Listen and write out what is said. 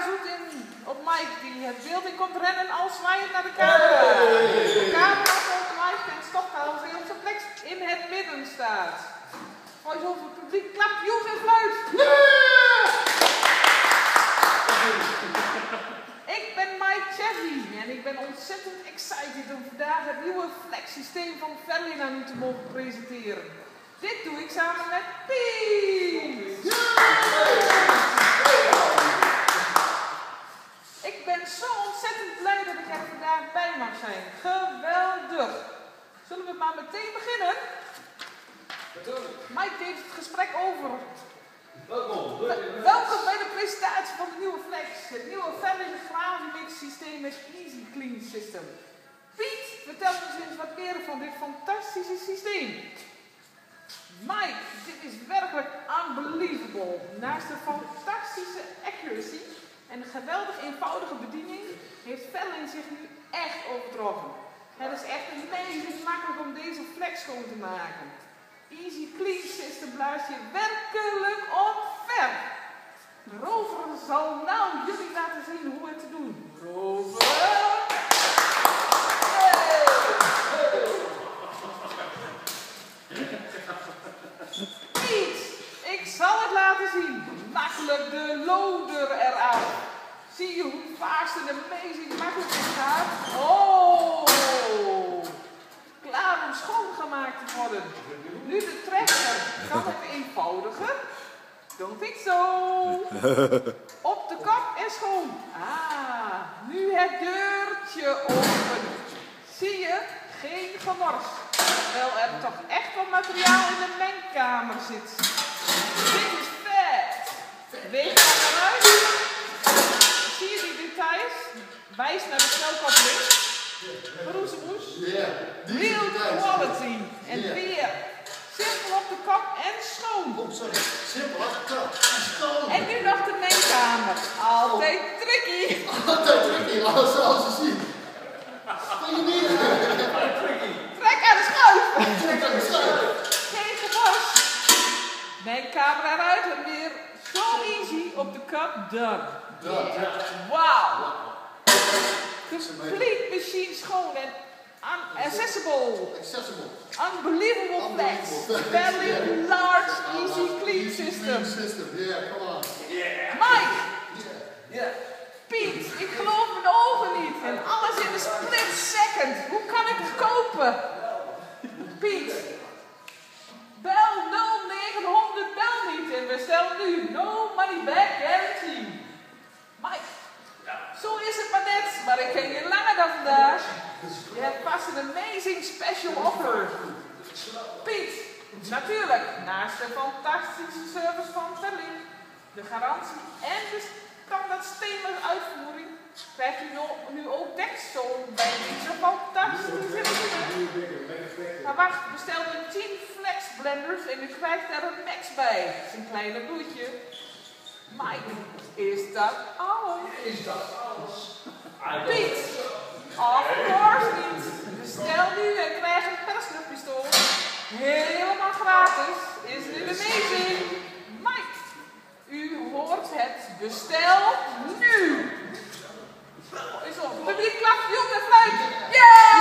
zoet in op Mike die het beeld in komt rennen als zwaaiend naar de camera. De camera volgt Mike en stopt als hij op zijn plek in het midden staat. Mooi over het publiek, klap, joeg en fluit. Ik ben Mike Chevy en ik ben ontzettend excited om vandaag het nieuwe flex systeem van Verlin aan u te mogen presenteren. Dit doe ik samen met Piet. Ik ben zo ontzettend blij dat ik er vandaag bij mag zijn. Geweldig. Zullen we maar meteen beginnen? Mike heeft het gesprek over. Welkom bij de presentatie van de nieuwe Flex. Het nieuwe Verlin Gravimix systeem met Easy Clean System. Piet, vertel ons eens wat meer van dit fantastische systeem. Mike, dit is werkelijk unbelievable. Naast de fantastische accuracy en de geweldig eenvoudige bediening heeft Verlin zich nu echt overtroffen. Het is echt amazing makkelijk om deze flex schoon te maken. Easy Clean System blaast je werkelijk omver. Rover zal nou jullie laten zien hoe het te doen. Rover! Hey. Piet, ik zal het laten zien. Makkelijk de loader eraan. Zie je hoe fast en amazing makkelijk het gaat? Oh! Klaar om schoongemaakt te worden. Nu de trekker. Kan het eenvoudiger? Don't think so. Op de kap en schoon. Ah, nu het deurtje open. Zie je? Geen gemors. Terwijl er toch echt wat materiaal in de mengkamer zit. Dit is vet. Weet je wat eruit? Zie je die details? Wijs naar de snelkoppeling. Roezemoes. Real quality. En weer. Simpel op de kap en schoon. Oh, sorry. Simpel op de kap en schoon. En nu nog de mengkamer. Altijd tricky. Altijd tricky, zoals je ziet. Vind je niet? Trek aan de schuif. Trek aan de schuif. Geen gemors. Mengkamer eruit en weer zo easy op de kap. Done. Wow. Complete machine schoon en accessible. Unbelievable flex. Very large, easy clean system. Yeah, come on. Mike. Piet, ik geloof mijn ogen niet. En alles in een split second. Hoe kan ik het kopen? Piet. Bel 0900, bel niet. En bestel nu. No money back guarantee. Mike. Zo is het maar net, maar ik ken je langer dan vandaag. Je hebt vast een amazing special offer. Piet, natuurlijk, naast de fantastische service van Verlin, de garantie en de standaard stainless uitvoering, krijgt u nu ook dekzool bij deze fantastische machine. Maar wacht, bestel de 10 flex blenders en u krijgt er een max bij. Dat is een kleine bloedje. Mike, is dat alles? Piet, of course niet. Bestel nu en krijg een persluchtpistool. Helemaal gratis. Is dit amazing? Mike, u hoort het. Bestel nu. Is op. Publiek klapt, jongen, fluit. Yeah!